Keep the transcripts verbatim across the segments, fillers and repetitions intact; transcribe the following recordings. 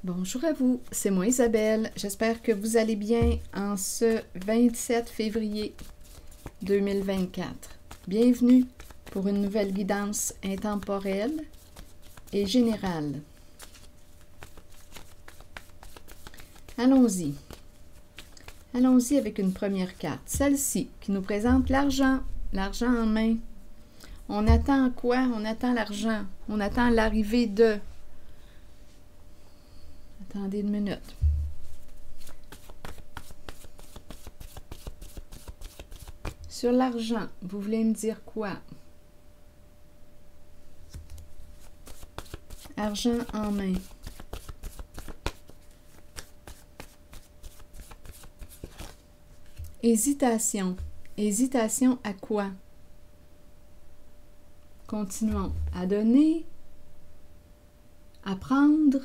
Bonjour à vous, c'est moi Isabelle. J'espère que vous allez bien en ce vingt-sept février deux mille vingt-quatre. Bienvenue pour une nouvelle guidance intemporelle et générale. Allons-y. Allons-y avec une première carte, celle-ci, qui nous présente l'argent, l'argent en main. On attend quoi? On attend l'argent. On attend l'arrivée de... Attendez une minute. Sur l'argent, vous voulez me dire quoi? Argent en main. Hésitation. Hésitation à quoi? Continuons. À donner, à prendre.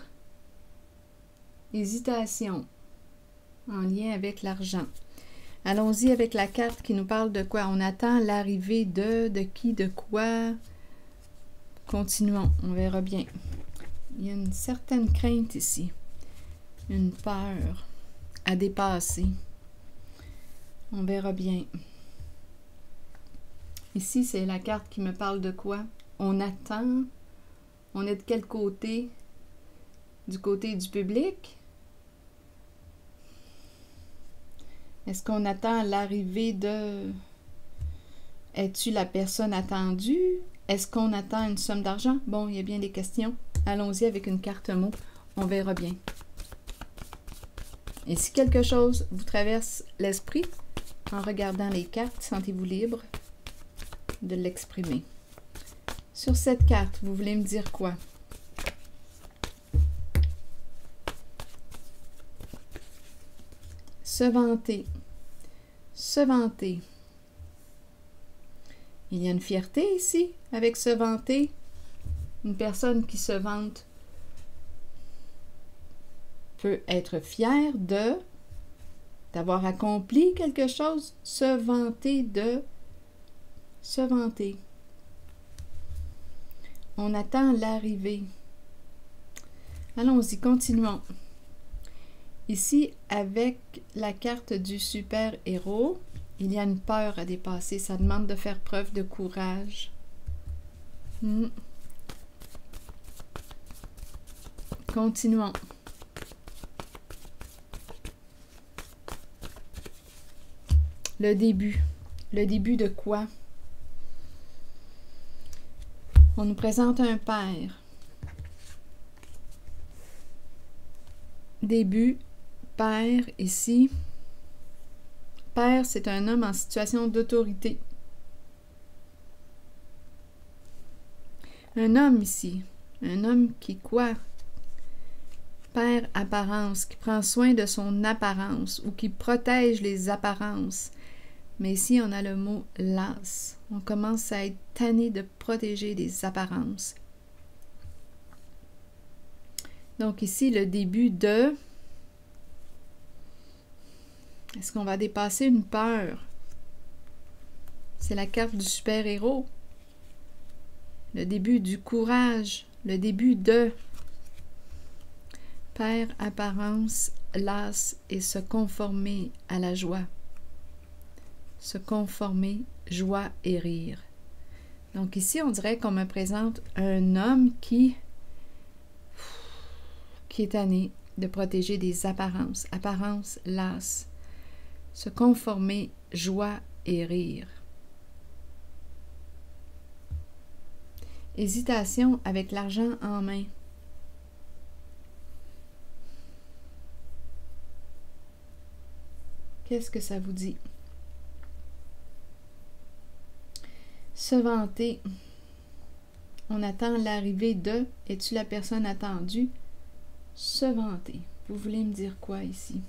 Hésitation en lien avec l'argent. Allons-y avec la carte qui nous parle de quoi? On attend l'arrivée de, de qui, de quoi? Continuons, on verra bien. Il y a une certaine crainte ici, une peur à dépasser. On verra bien. Ici, c'est la carte qui me parle de quoi? On attend. On est de quel côté? Du côté du public? Est-ce qu'on attend l'arrivée de... Es-tu la personne attendue? Est-ce qu'on attend une somme d'argent? Bon, il y a bien des questions. Allons-y avec une carte mot. On verra bien. Et si quelque chose vous traverse l'esprit, en regardant les cartes, sentez-vous libre de l'exprimer. Sur cette carte, vous voulez me dire quoi? Se vanter. Se vanter. Il y a une fierté ici avec se vanter. Une personne qui se vante peut être fière de d'avoir accompli quelque chose. Se vanter de se vanter. On attend l'arrivée. Allons-y, continuons. Ici, avec la carte du super-héros, il y a une peur à dépasser. Ça demande de faire preuve de courage. Hmm. Continuons. Le début. Le début de quoi? On nous présente un père. Début. Père, ici. Père, c'est un homme en situation d'autorité. Un homme ici. Un homme qui quoi? Père apparence, qui prend soin de son apparence ou qui protège les apparences. Mais ici, on a le mot « las ». On commence à être tanné de protéger les apparences. Donc ici, le début de... Est-ce qu'on va dépasser une peur? C'est la carte du super-héros. Le début du courage. Le début de... Père, apparence, las et se conformer à la joie. Se conformer, joie et rire. Donc ici, on dirait qu'on me présente un homme qui, qui est tanné de protéger des apparences. Apparence, las. Se conformer, joie et rire. Hésitation avec l'argent en main. Qu'est-ce que ça vous dit? Se vanter. On attend l'arrivée de... Es-tu la personne attendue? Se vanter. Vous voulez me dire quoi ici?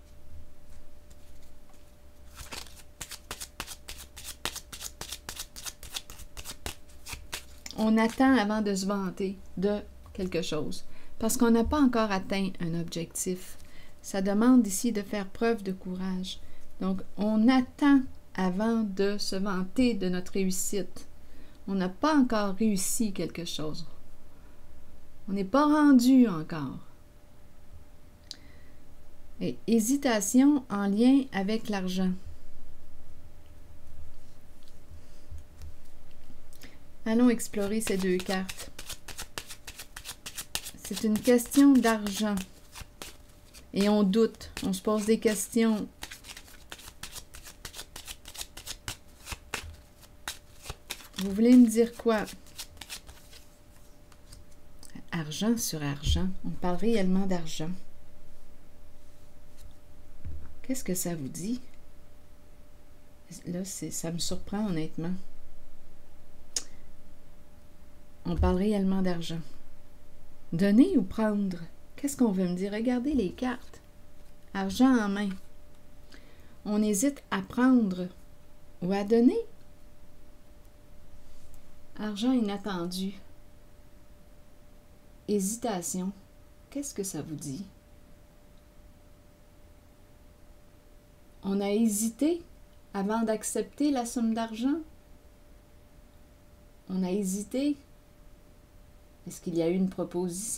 On attend avant de se vanter de quelque chose. Parce qu'on n'a pas encore atteint un objectif. Ça demande ici de faire preuve de courage. Donc, on attend avant de se vanter de notre réussite. On n'a pas encore réussi quelque chose. On n'est pas rendu encore. Et hésitation en lien avec l'argent. Allons explorer ces deux cartes. C'est une question d'argent. Et on doute, on se pose des questions. Vous voulez me dire quoi? Argent sur argent. On parle réellement d'argent. Qu'est-ce que ça vous dit? Là, ça me surprend honnêtement. On parle réellement d'argent. Donner ou prendre? Qu'est-ce qu'on veut me dire? Regardez les cartes. Argent en main. On hésite à prendre ou à donner. Argent inattendu. Hésitation. Qu'est-ce que ça vous dit? On a hésité avant d'accepter la somme d'argent. On a hésité. Est-ce qu'il y a eu une proposition?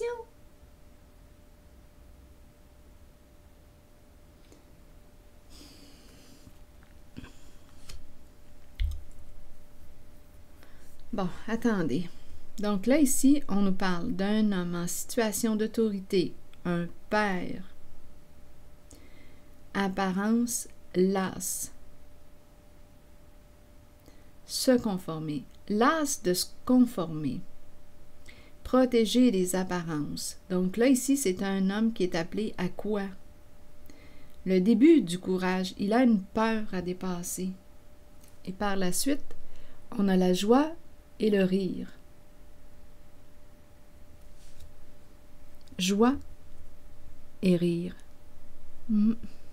Bon, attendez. Donc là, ici, on nous parle d'un homme en situation d'autorité, un père. Apparence lasse. Se conformer. Lasse de se conformer. Protéger les apparences. Donc là, ici, c'est un homme qui est appelé à quoi? Le début du courage. Il a une peur à dépasser. Et par la suite, on a la joie et le rire. Joie et rire. Mm.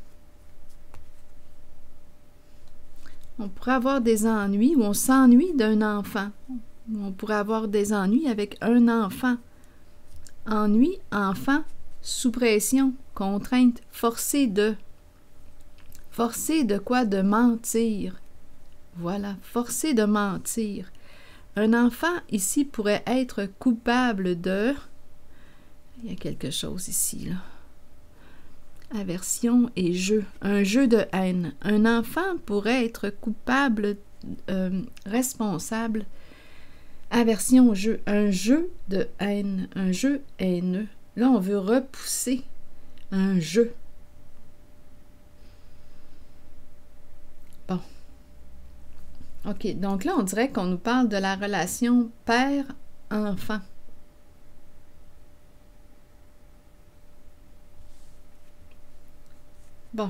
On pourrait avoir des ennuis ou on s'ennuie d'un enfant. On pourrait avoir des ennuis avec un enfant. Ennui, enfant, sous pression, contrainte, forcé de. Forcé de quoi? De mentir. Voilà, forcé de mentir. Un enfant ici pourrait être coupable de... Il y a quelque chose ici, là. Aversion et jeu. Un jeu de haine. Un enfant pourrait être coupable, euh, responsable. Aversion au jeu. Un jeu de haine. Un jeu haineux. Là, on veut repousser un jeu. Bon. OK. Donc là, on dirait qu'on nous parle de la relation père-enfant. Bon.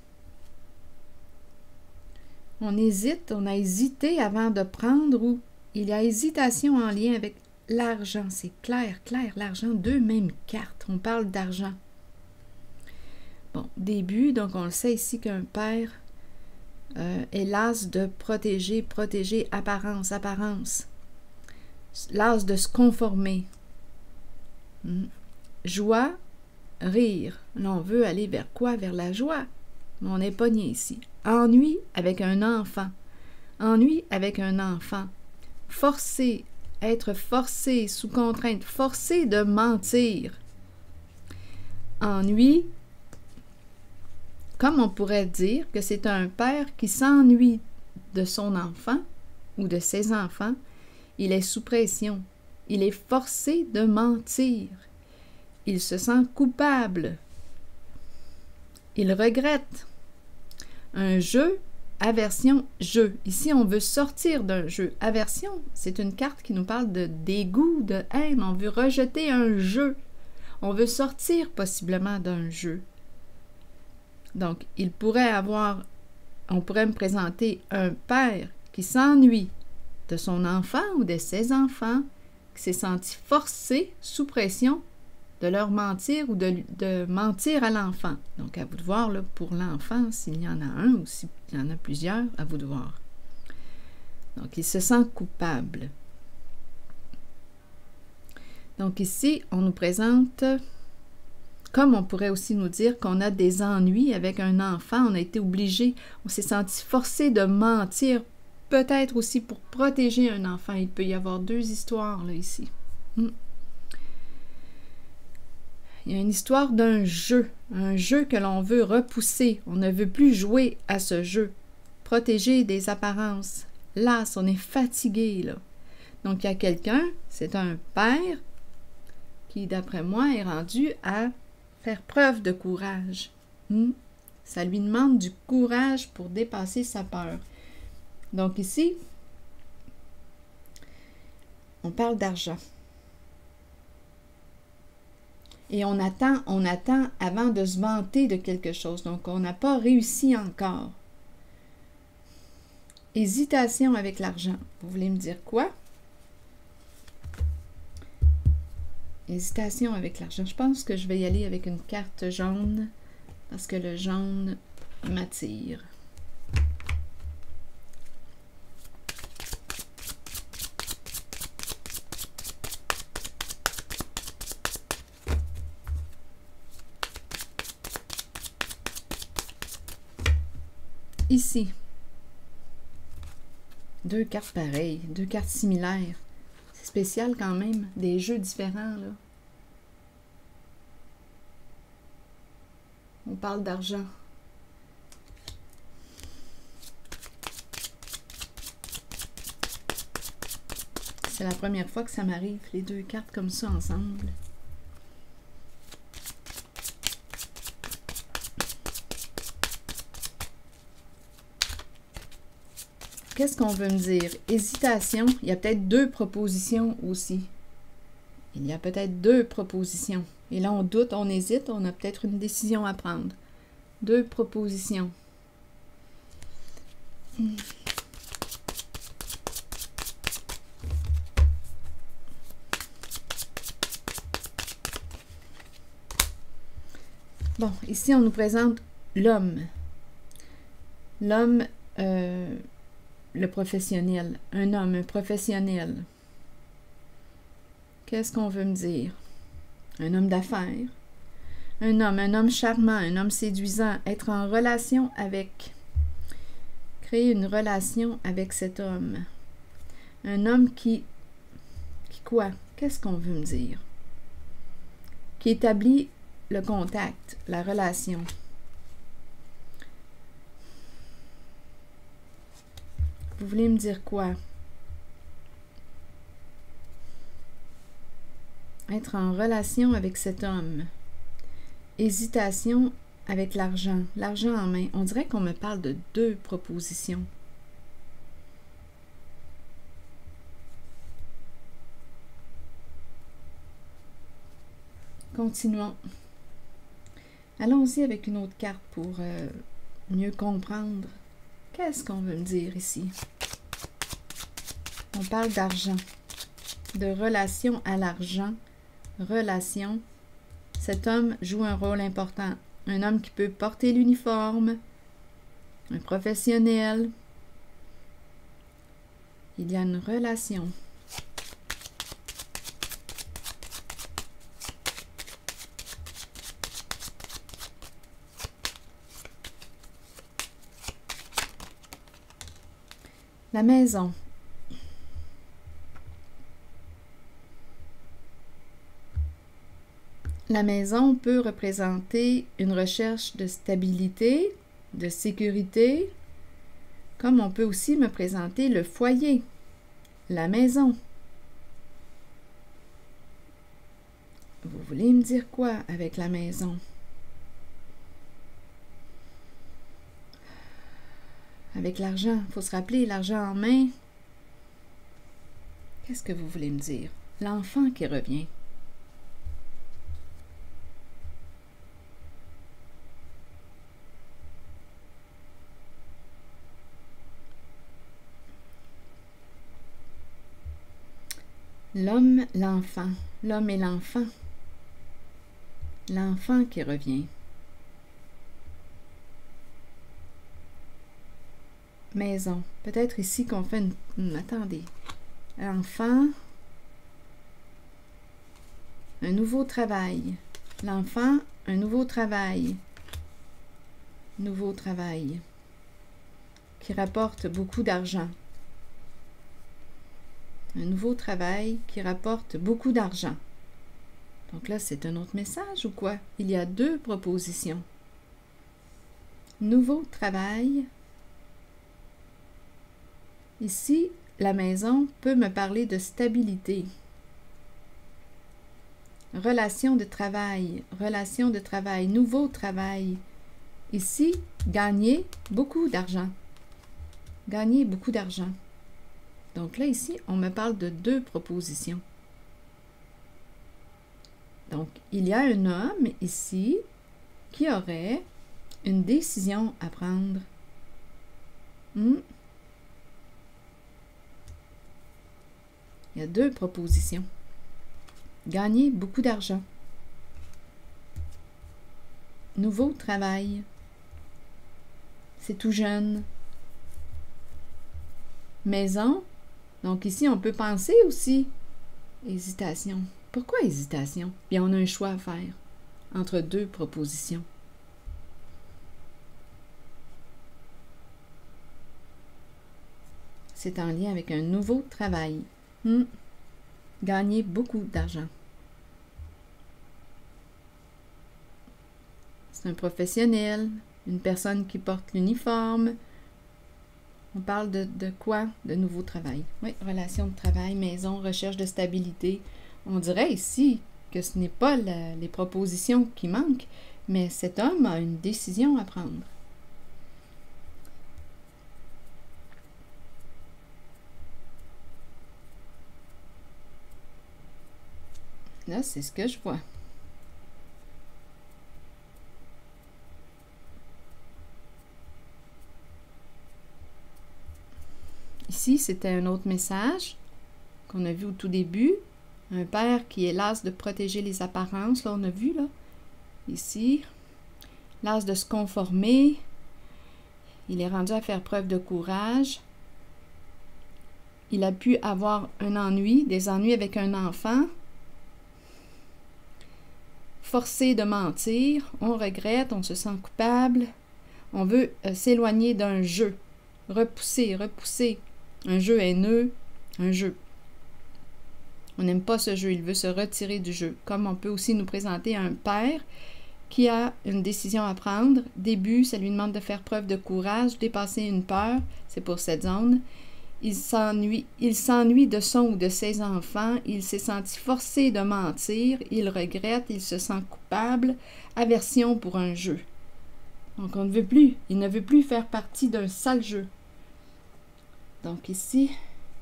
On hésite, on a hésité avant de prendre ou il y a hésitation en lien avec l'argent. C'est clair, clair, l'argent, deux mêmes cartes. On parle d'argent. Bon, début, donc on le sait ici qu'un père euh, est las de protéger, protéger, apparence, apparence. Las de se conformer. Hmm. Joie, rire. Là, on veut aller vers quoi? Vers la joie. Mais on est pogné ici. Ennui avec un enfant. Ennui avec un enfant. Forcé. Être forcé, sous contrainte. Forcé de mentir. Ennui. Comme on pourrait dire que c'est un père qui s'ennuie de son enfant ou de ses enfants. Il est sous pression. Il est forcé de mentir. Il se sent coupable. Il regrette. Un jeu, aversion, jeu. Ici, on veut sortir d'un jeu. Aversion, c'est une carte qui nous parle de dégoût, de haine. On veut rejeter un jeu. On veut sortir possiblement d'un jeu. Donc, il pourrait avoir, on pourrait me présenter un père qui s'ennuie de son enfant ou de ses enfants, qui s'est senti forcé, sous pression, de leur mentir ou de, de mentir à l'enfant. Donc, à vous de voir, là, pour l'enfant, s'il y en a un ou s'il y en a plusieurs, à vous de voir. Donc, il se sent coupable. Donc, ici, on nous présente, comme on pourrait aussi nous dire qu'on a des ennuis avec un enfant, on a été obligé, on s'est senti forcé de mentir, peut-être aussi pour protéger un enfant. Il peut y avoir deux histoires, là, ici. Hmm. Il y a une histoire d'un jeu, un jeu que l'on veut repousser. On ne veut plus jouer à ce jeu. Protéger des apparences. Là, on est fatigué, là. Donc, il y a quelqu'un, c'est un père, qui, d'après moi, est rendu à faire preuve de courage. Hmm? Ça lui demande du courage pour dépasser sa peur. Donc ici, on parle d'argent. Et on attend, on attend avant de se vanter de quelque chose. Donc, on n'a pas réussi encore. Hésitation avec l'argent. Vous voulez me dire quoi? Hésitation avec l'argent. Je pense que je vais y aller avec une carte jaune parce que le jaune m'attire. Ici, deux cartes pareilles, deux cartes similaires. C'est spécial quand même, des jeux différents, là. On parle d'argent. C'est la première fois que ça m'arrive, les deux cartes comme ça ensemble. Qu'est-ce qu'on veut me dire? Hésitation. Il y a peut-être deux propositions aussi. Il y a peut-être deux propositions. Et là, on doute, on hésite, on a peut-être une décision à prendre. Deux propositions. Hmm. Bon, ici, on nous présente l'homme. L'homme... Euh, le professionnel, un homme, un professionnel. Qu'est-ce qu'on veut me dire? Un homme d'affaires, un homme, un homme charmant, un homme séduisant, être en relation avec, créer une relation avec cet homme. Un homme qui, qui quoi? Qu'est-ce qu'on veut me dire? Qui établit le contact, la relation. Vous voulez me dire quoi? Être en relation avec cet homme. Hésitation avec l'argent. L'argent en main. On dirait qu'on me parle de deux propositions. Continuons. Allons-y avec une autre carte pour euh, mieux comprendre. Qu'est-ce qu'on veut me dire ici? On parle d'argent, de relation à l'argent, relation. Cet homme joue un rôle important. Un homme qui peut porter l'uniforme, un professionnel. Il y a une relation. La maison. La maison peut représenter une recherche de stabilité, de sécurité, comme on peut aussi me présenter le foyer, la maison. Vous voulez me dire quoi avec la maison? Avec l'argent, il faut se rappeler, l'argent en main. Qu'est-ce que vous voulez me dire? L'enfant qui revient. L'homme, l'enfant. L'homme et l'enfant. L'enfant qui revient. Maison. Peut-être ici qu'on fait une... Hum, attendez. L'enfant. Un nouveau travail. L'enfant, un nouveau travail. Nouveau travail. Qui rapporte beaucoup d'argent. Un nouveau travail qui rapporte beaucoup d'argent. Donc là, c'est un autre message ou quoi? Il y a deux propositions. Nouveau travail. Ici, la maison peut me parler de stabilité. Relation de travail, relation de travail, nouveau travail. Ici, gagner beaucoup d'argent. Gagner beaucoup d'argent. Donc là, ici, on me parle de deux propositions. Donc, il y a un homme ici qui aurait une décision à prendre. Hmm? Il y a deux propositions. Gagner beaucoup d'argent. Nouveau travail. C'est tout jeune. Maison. Donc ici, on peut penser aussi. Hésitation. Pourquoi hésitation? Bien, on a un choix à faire entre deux propositions. C'est en lien avec un nouveau travail. Hmm. Gagner beaucoup d'argent. C'est un professionnel, une personne qui porte l'uniforme. On parle de, de quoi? De nouveau travail. Oui, relation de travail, maison, recherche de stabilité. On dirait ici que ce n'est pas la, les propositions qui manquent, mais cet homme a une décision à prendre. Là, c'est ce que je vois. Ici, c'était un autre message qu'on a vu au tout début. Un père qui est las de protéger les apparences. Là, on a vu, là, ici. Las de se conformer. Il est rendu à faire preuve de courage. Il a pu avoir un ennui, des ennuis avec un enfant. Forcé de mentir. On regrette, on se sent coupable. On veut euh, s'éloigner d'un jeu. Repousser, repousser. Un jeu haineux, un jeu. On n'aime pas ce jeu, il veut se retirer du jeu. Comme on peut aussi nous présenter un père qui a une décision à prendre. Début, ça lui demande de faire preuve de courage, dépasser une peur, c'est pour cette zone. Il s'ennuie, il s'ennuie de son ou de ses enfants, il s'est senti forcé de mentir, il regrette, il se sent coupable, aversion pour un jeu. Donc on ne veut plus, il ne veut plus faire partie d'un sale jeu. Donc ici,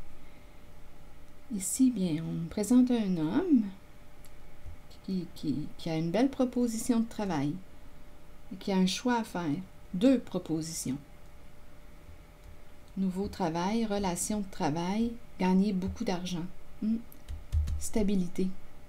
ici, bien, on me présente un homme qui, qui, qui a une belle proposition de travail et qui a un choix à faire. Deux propositions. Nouveau travail, relation de travail, gagner beaucoup d'argent. Hmm. Stabilité.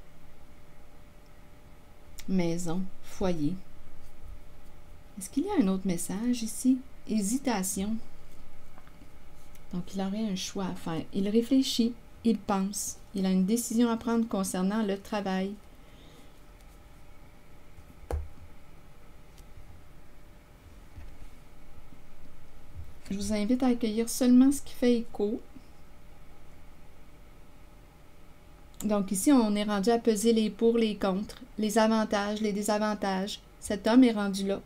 Maison, foyer. Est-ce qu'il y a un autre message ici? Hésitation. Donc, il aurait un choix à faire. Il réfléchit, il pense, il a une décision à prendre concernant le travail. Je vous invite à accueillir seulement ce qui fait écho. Donc, ici, on est rendu à peser les pour, les contre, les avantages, les désavantages. Cet homme est rendu là.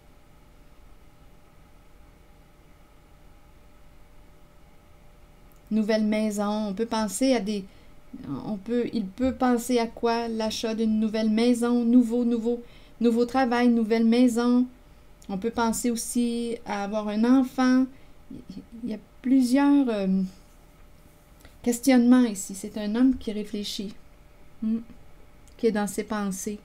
Nouvelle maison, on peut penser à des... On peut, il peut penser à quoi? L'achat d'une nouvelle maison, nouveau, nouveau, nouveau travail, nouvelle maison. On peut penser aussi à avoir un enfant. Il y a plusieurs euh, questionnements ici. C'est un homme qui réfléchit, hmm, qui est dans ses pensées.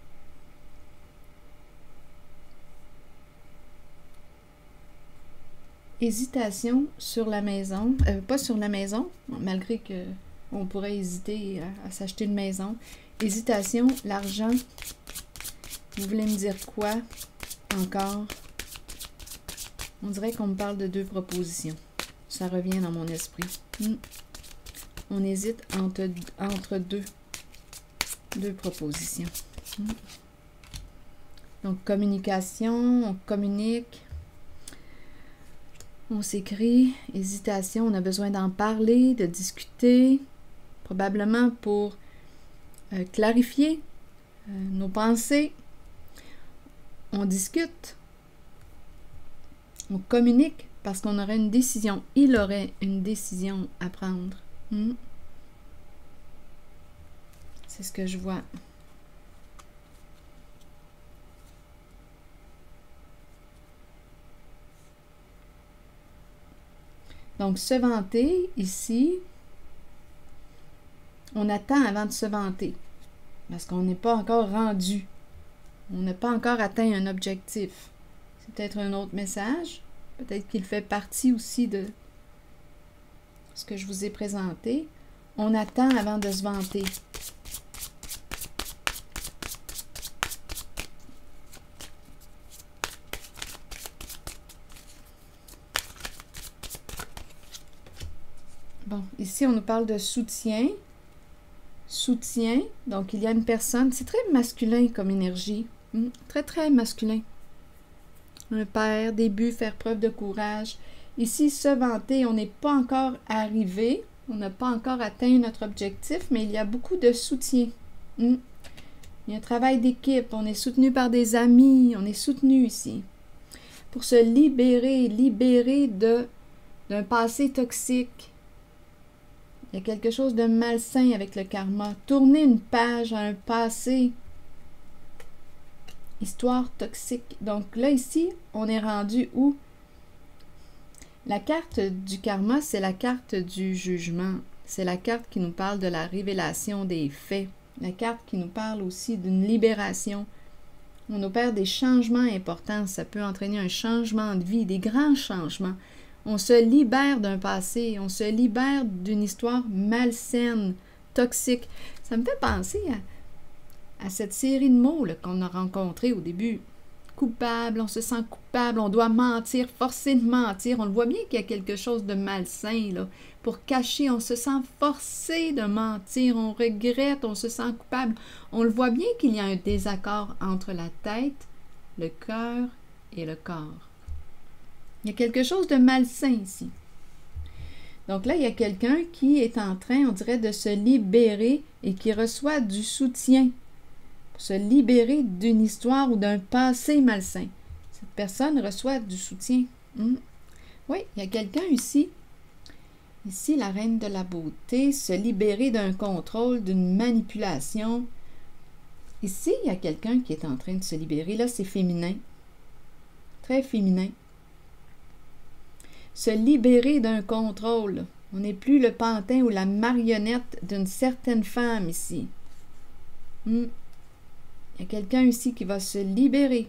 Hésitation sur la maison, euh, pas sur la maison, malgré que on pourrait hésiter à, à s'acheter une maison. Hésitation, l'argent. Vous voulez me dire quoi encore? On dirait qu'on me parle de deux propositions. Ça revient dans mon esprit. Hmm. On hésite entre, entre deux, deux propositions. Hmm. Donc, communication, on communique. On s'écrit, hésitation, on a besoin d'en parler, de discuter, probablement pour euh, clarifier euh, nos pensées. On discute. On communique parce qu'on aurait une décision. Il aurait une décision à prendre. Hmm. C'est ce que je vois. Donc, se vanter, ici, on attend avant de se vanter. Parce qu'on n'est pas encore rendu. On n'a pas encore atteint un objectif. C'est peut-être un autre message. Peut-être qu'il fait partie aussi de ce que je vous ai présenté. On attend avant de se vanter. Bon, ici, on nous parle de soutien. Soutien. Donc, il y a une personne. C'est très masculin comme énergie. Hmm, très, très masculin. Un père, début, faire preuve de courage. Ici, se vanter, on n'est pas encore arrivé. On n'a pas encore atteint notre objectif, mais il y a beaucoup de soutien. Hmm. Il y a un travail d'équipe. On est soutenu par des amis. On est soutenu ici. Pour se libérer, libérer de, d'un passé toxique. Il y a quelque chose de malsain avec le karma. Tourner une page à un passé. Histoire toxique. Donc là, ici, on est rendu où? La carte du karma, c'est la carte du jugement. C'est la carte qui nous parle de la révélation des faits. La carte qui nous parle aussi d'une libération. On opère des changements importants. Ça peut entraîner un changement de vie, des grands changements. On se libère d'un passé, on se libère d'une histoire malsaine, toxique. Ça me fait penser à, à cette série de mots qu'on a rencontrés au début. Coupable, on se sent coupable, on doit mentir, forcer de mentir. On le voit bien qu'il y a quelque chose de malsain, là. Pour cacher, on se sent forcé de mentir, on regrette, on se sent coupable. On le voit bien qu'il y a un désaccord entre la tête, le cœur et le corps. Il y a quelque chose de malsain ici. Donc là, il y a quelqu'un qui est en train, on dirait, de se libérer et qui reçoit du soutien pour se libérer d'une histoire ou d'un passé malsain. Cette personne reçoit du soutien. Hmm. Oui, il y a quelqu'un ici, ici, la reine de la beauté, se libérer d'un contrôle, d'une manipulation. Ici, il y a quelqu'un qui est en train de se libérer. Là, c'est féminin. Très féminin. Se libérer d'un contrôle. On n'est plus le pantin ou la marionnette d'une certaine femme ici. Hmm. Il y a quelqu'un ici qui va se libérer.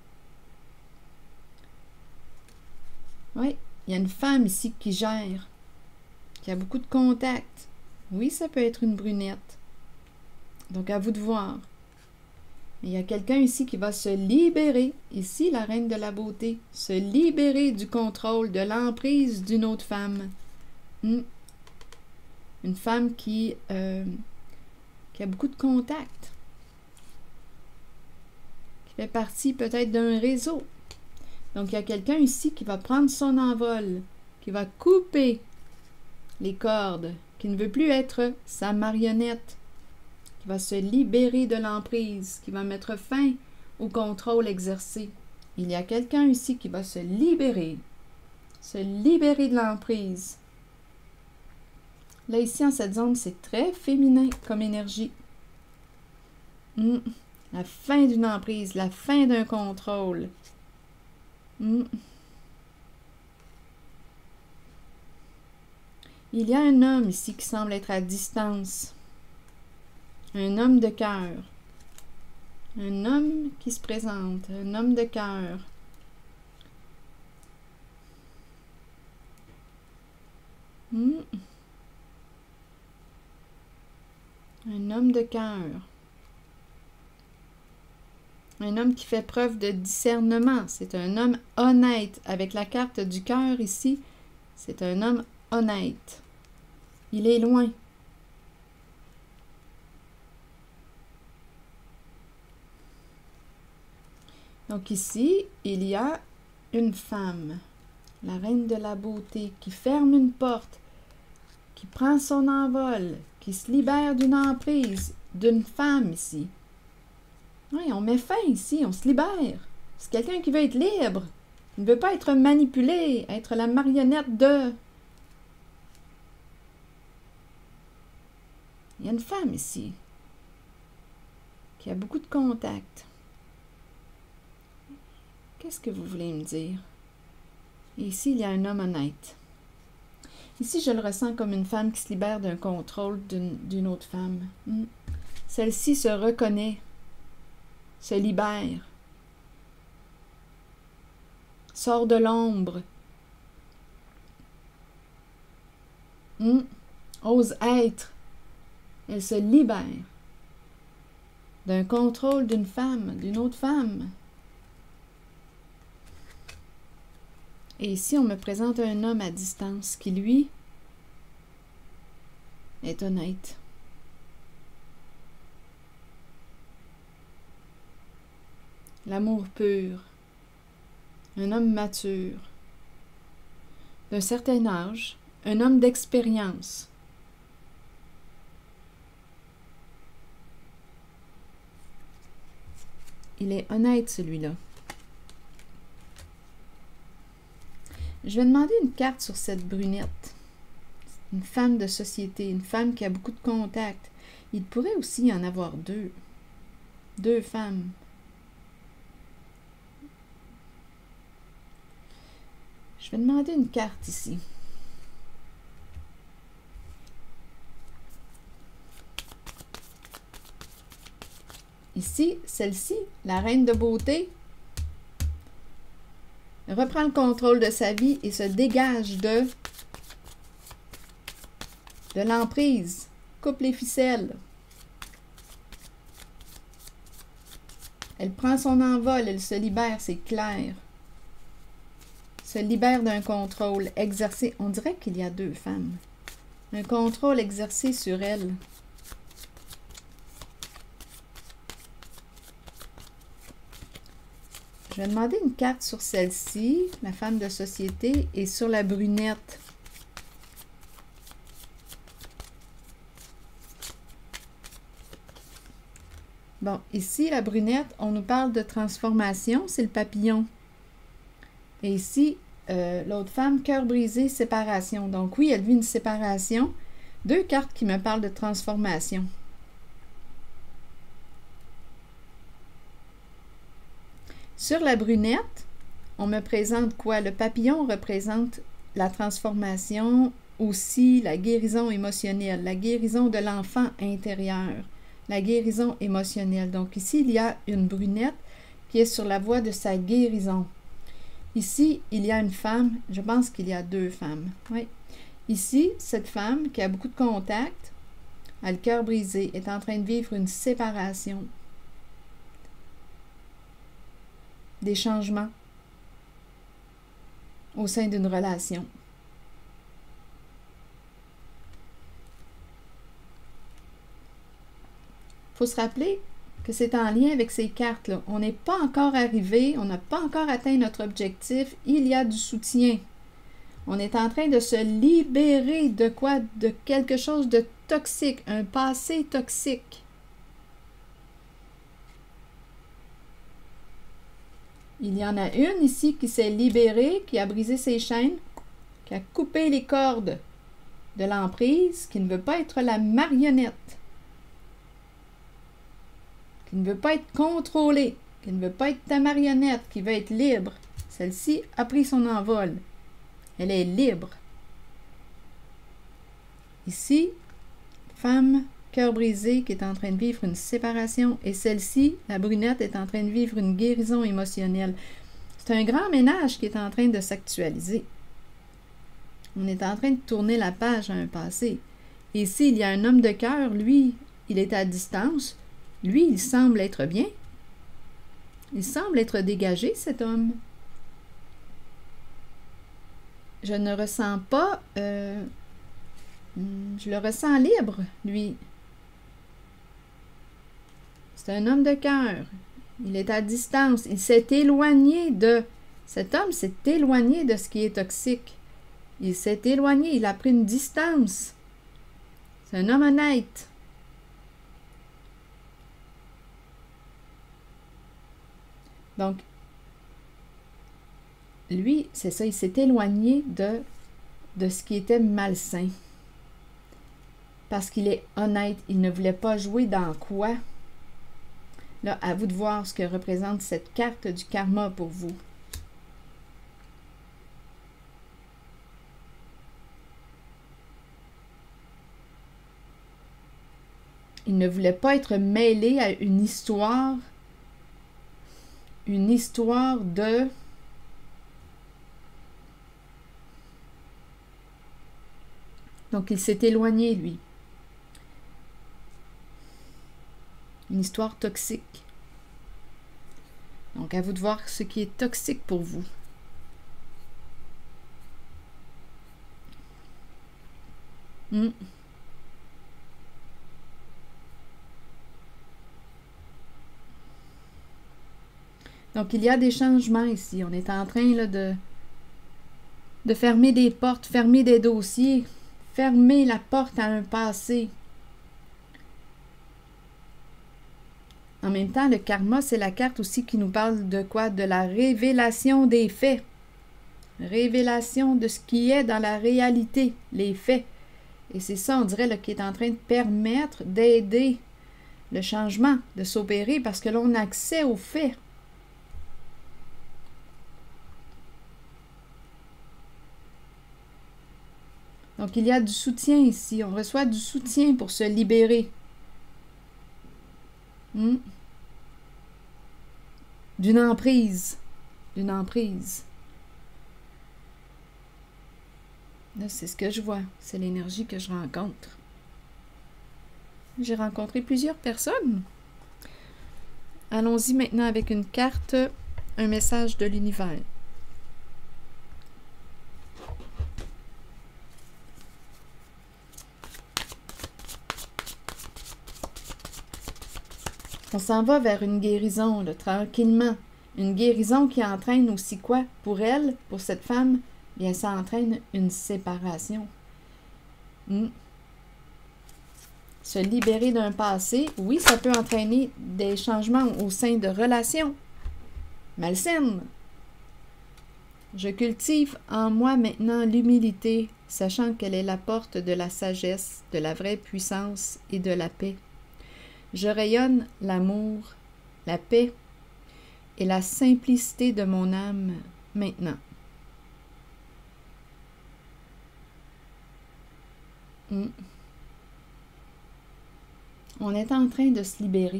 Oui, il y a une femme ici qui gère, qui a beaucoup de contacts. Oui, ça peut être une brunette. Donc, à vous de voir. Il y a quelqu'un ici qui va se libérer, ici la reine de la beauté, se libérer du contrôle, de l'emprise d'une autre femme. Hmm. Une femme qui, euh, qui a beaucoup de contacts, qui fait partie peut-être d'un réseau. Donc il y a quelqu'un ici qui va prendre son envol, qui va couper les cordes, qui ne veut plus être sa marionnette, qui va se libérer de l'emprise, qui va mettre fin au contrôle exercé. Il y a quelqu'un ici qui va se libérer, se libérer de l'emprise. Là, ici, en cette zone, c'est très féminin comme énergie. Mm. La fin d'une emprise, la fin d'un contrôle. Mm. Il y a un homme ici qui semble être à distance. Un homme de cœur. Un homme qui se présente. Un homme de cœur. Hmm. Un homme de cœur. Un homme qui fait preuve de discernement. C'est un homme honnête. Avec la carte du cœur ici, c'est un homme honnête. Il est loin. Donc ici, il y a une femme, la reine de la beauté, qui ferme une porte, qui prend son envol, qui se libère d'une emprise, d'une femme ici. Oui, on met fin ici, on se libère. C'est quelqu'un qui veut être libre. Il ne veut pas être manipulé, être la marionnette de... Il y a une femme ici qui a beaucoup de contacts. Qu'est-ce que vous voulez me dire? Et ici, il y a un homme honnête. Ici, je le ressens comme une femme qui se libère d'un contrôle d'une autre femme. Hmm. Celle-ci se reconnaît, se libère, sort de l'ombre, hmm. ose être. Elle se libère d'un contrôle d'une femme, d'une autre femme. Et ici, on me présente un homme à distance qui, lui, est honnête. L'amour pur. Un homme mature. D'un certain âge. Un homme d'expérience. Il est honnête, celui-là. Je vais demander une carte sur cette brunette. Une femme de société, une femme qui a beaucoup de contacts. Il pourrait aussi y en avoir deux. Deux femmes. Je vais demander une carte ici. Ici, celle-ci, la reine de beauté, reprend le contrôle de sa vie et se dégage de, de l'emprise. Coupe les ficelles. Elle prend son envol, elle se libère, c'est clair. Se libère d'un contrôle exercé. On dirait qu'il y a deux femmes. Un contrôle exercé sur elle. Je vais demander une carte sur celle-ci, la femme de société, et sur la brunette. Bon, ici, la brunette, on nous parle de transformation, c'est le papillon. Et ici, euh, l'autre femme, cœur brisé, séparation. Donc oui, elle vit une séparation. Deux cartes qui me parlent de transformation. Sur la brunette, on me présente quoi? Le papillon représente la transformation, aussi la guérison émotionnelle, la guérison de l'enfant intérieur, la guérison émotionnelle. Donc ici, il y a une brunette qui est sur la voie de sa guérison. Ici, il y a une femme, je pense qu'il y a deux femmes. Oui. Ici, cette femme qui a beaucoup de contacts, a le cœur brisé, est en train de vivre une séparation. Des changements au sein d'une relation. Il faut se rappeler que c'est en lien avec ces cartes-là. On n'est pas encore arrivé, on n'a pas encore atteint notre objectif, il y a du soutien. On est en train de se libérer de quoi? De quelque chose de toxique, un passé toxique. Il y en a une ici qui s'est libérée, qui a brisé ses chaînes, qui a coupé les cordes de l'emprise, qui ne veut pas être la marionnette, qui ne veut pas être contrôlée, qui ne veut pas être ta marionnette, qui veut être libre. Celle-ci a pris son envol. Elle est libre. Ici, femme, cœur brisé, qui est en train de vivre une séparation. Et celle-ci, la brunette, est en train de vivre une guérison émotionnelle. C'est un grand ménage qui est en train de s'actualiser. On est en train de tourner la page à un passé. Et ici, il y a un homme de cœur, lui, il est à distance. Lui, il semble être bien. Il semble être dégagé, cet homme. Je ne ressens pas... Euh, je le ressens libre, lui. C'est un homme de cœur. Il est à distance. Il s'est éloigné de... Cet homme s'est éloigné de ce qui est toxique. Il s'est éloigné. Il a pris une distance. C'est un homme honnête. Donc, lui, c'est ça, il s'est éloigné de, de ce qui était malsain. Parce qu'il est honnête, il ne voulait pas jouer dans quoi? Là, à vous de voir ce que représente cette carte du karma pour vous. Il ne voulait pas être mêlé à une histoire, une histoire de... Donc, il s'est éloigné, lui. Une histoire toxique. Donc, à vous de voir ce qui est toxique pour vous. Hmm. Donc, il y a des changements ici. On est en train là, de, de fermer des portes, fermer des dossiers, fermer la porte à un passé. En même temps, le karma, c'est la carte aussi qui nous parle de quoi? De la révélation des faits. Révélation de ce qui est dans la réalité, les faits. Et c'est ça, on dirait, là, qui est en train de permettre d'aider le changement, de s'opérer, parce que l'on a accès aux faits. Donc, il y a du soutien ici. On reçoit du soutien pour se libérer. Hmm. D'une emprise. D'une emprise. Là, c'est ce que je vois. C'est l'énergie que je rencontre. J'ai rencontré plusieurs personnes. Allons-y maintenant avec une carte, un message de l'univers. On s'en va vers une guérison, là, tranquillement. Une guérison qui entraîne aussi quoi? Pour elle, pour cette femme, bien, ça entraîne une séparation. Hmm. Se libérer d'un passé, oui, ça peut entraîner des changements au sein de relations malsaines. Je cultive en moi maintenant l'humilité, sachant qu'elle est la porte de la sagesse, de la vraie puissance et de la paix. Je rayonne l'amour, la paix et la simplicité de mon âme maintenant. Mm. On est en train de se libérer.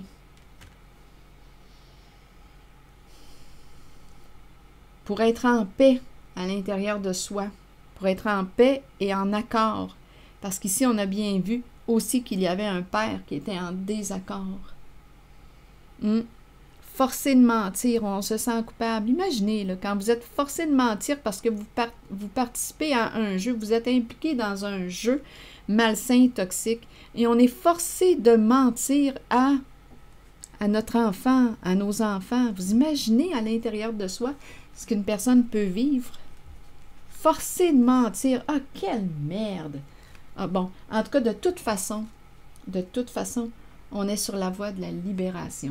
Pour être en paix à l'intérieur de soi, pour être en paix et en accord. Parce qu'ici, on a bien vu aussi qu'il y avait un père qui était en désaccord. Hmm. Forcé de mentir, on se sent coupable. Imaginez, là, quand vous êtes forcé de mentir parce que vous, part vous participez à un jeu, vous êtes impliqué dans un jeu malsain, toxique, et on est forcé de mentir à, à notre enfant, à nos enfants. Vous imaginez à l'intérieur de soi ce qu'une personne peut vivre? Forcé de mentir. Ah, quelle merde! Ah bon, en tout cas, de toute façon, de toute façon, on est sur la voie de la libération.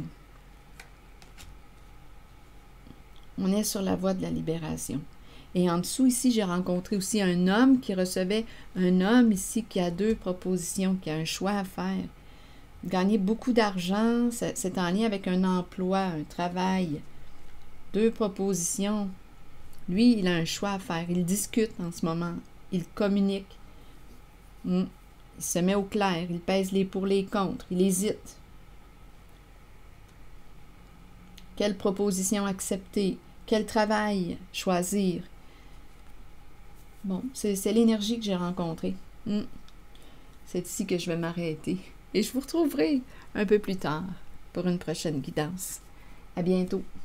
On est sur la voie de la libération. Et en dessous, ici, j'ai rencontré aussi un homme qui recevait, un homme ici qui a deux propositions, qui a un choix à faire. Gagner beaucoup d'argent, c'est en lien avec un emploi, un travail. Deux propositions. Lui, il a un choix à faire. Il discute en ce moment. Il communique. Il se met au clair, il pèse les pour les contre, il hésite. Quelle proposition accepter? Quel travail choisir? Bon, c'est l'énergie que j'ai rencontrée. Hmm. C'est ici que je vais m'arrêter. Et je vous retrouverai un peu plus tard pour une prochaine guidance. À bientôt.